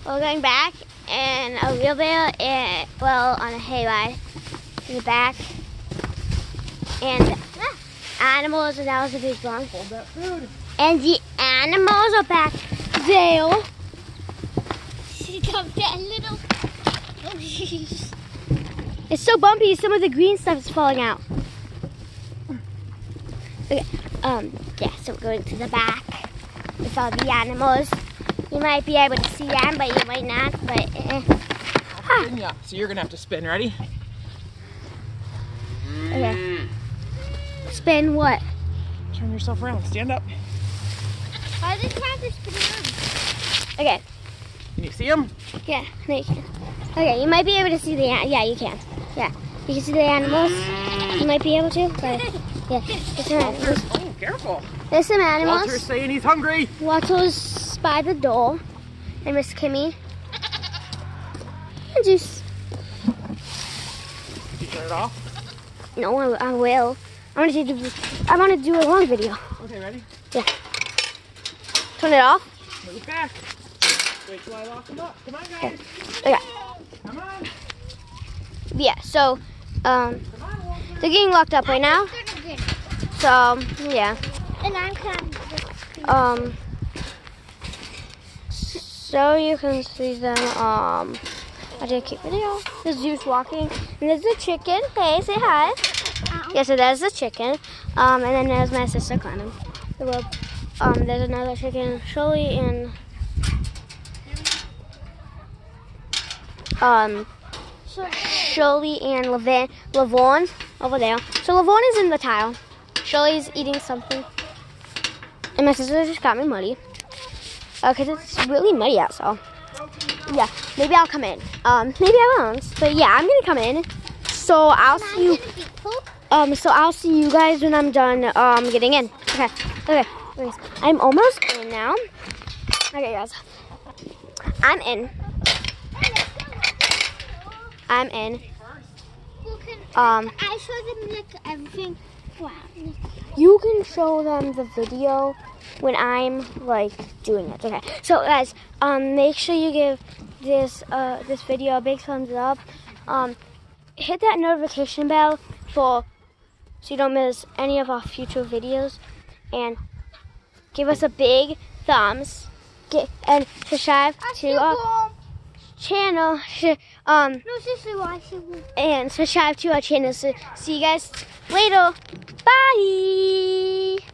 we're going back in a wheelbarrow and, well, on a hayride in the back. And animals, and that was a big one. Hold that food. And the animals are back there. She got that little. Oh, jeez. It's so bumpy. Some of the green stuff is falling out. Okay. Yeah. So we're going to the back with all the animals. You might be able to see them, but you might not. But Yeah. So you're gonna have to spin. Ready? okay. Spin what? Turn yourself around. Stand up. I just have to spin around. Okay. Can you see them? Yeah, no, you can. Okay, you might be able to see the, yeah, you can. Yeah, you can see the animals. You might be able to, but yeah. There's some animals. Oh, careful. There's some animals. Walter's saying he's hungry. Walter's by the door. And Miss Kimmy. And Juice. Did you turn it off? No, I will. I want to do a long video. Okay, ready? Yeah. Turn it off. Move back. Wait till I lock them up. Come on, guys. Okay. Come on. Yeah, so, Come on, they're getting locked up right now. So, yeah. And I'm coming. So you can see them, I did a cute video. There's Zeus walking, and there's the chicken. Hey, say hi. Yeah, so there's the chicken. And then there's my sister climbing the rope. There's another chicken, Shirley, and Shirley and Lavon over there. So Lavon is in the tile. Shirley's eating something. And my sister just got me muddy. Because it's really muddy out, so. Yeah, maybe I'll come in. Maybe I won't. But yeah, I'm going to come in. So I'll see you. So I'll see you guys when I'm done getting in. Okay. Anyways, I'm almost in now. Okay, guys. I'm in. I show them like everything. Wow. You can show them the video when I'm like doing it. Okay. So guys, make sure you give this video a big thumbs up. Hit that notification bell so you don't miss any of our future videos, and give us a big thumbs. And subscribe to our channel. And subscribe to our channel. So see you guys later. Bye.